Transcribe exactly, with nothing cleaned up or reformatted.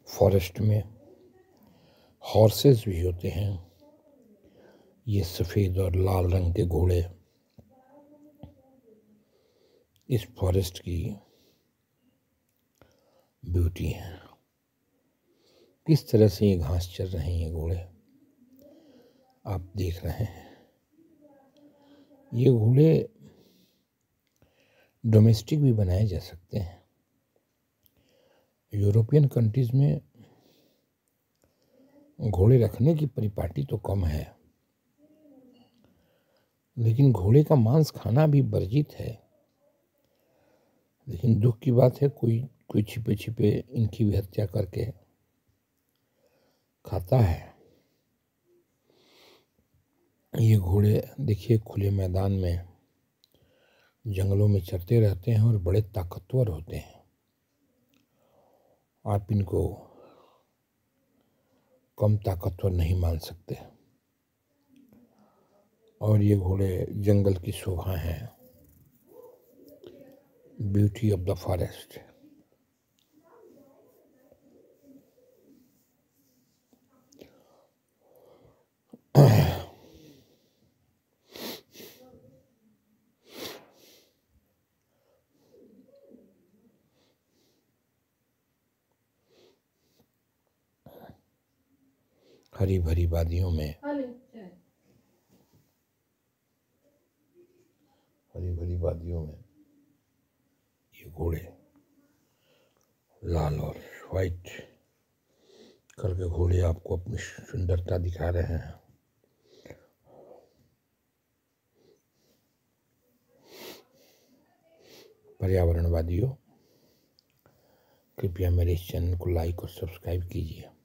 Forest में horses भी होते हैं। ये सफ़ेद और लाल रंग के घोड़े इस फॉरेस्ट की ब्यूटी हैं। किस तरह से ये घास चर रहे हैं ये घोड़े, आप देख रहे हैं। ये घोड़े डोमेस्टिक भी बनाए जा सकते हैं। यूरोपियन कंट्रीज में घोड़े रखने की परिपाटी तो कम है, लेकिन घोड़े का मांस खाना भी वर्जित है। लेकिन दुख की बात है कोई कोई छिपे छिपे इनकी भी हत्या करके खाता है। ये घोड़े देखिए खुले मैदान में जंगलों में चरते रहते हैं और बड़े ताकतवर होते हैं। आप इनको कम ताकतवर नहीं मान सकते। और ये घोड़े जंगल की शोभा हैं, ब्यूटी ऑफ द फॉरेस्ट। हरी भरी वादियों में हरी भरी वादियों में ये घोड़े लाल और वाइट करके घोड़े आपको अपनी सुंदरता दिखा रहे हैं। पर्यावरणवादियों, कृपया मेरे इस चैनल को लाइक और सब्सक्राइब कीजिए।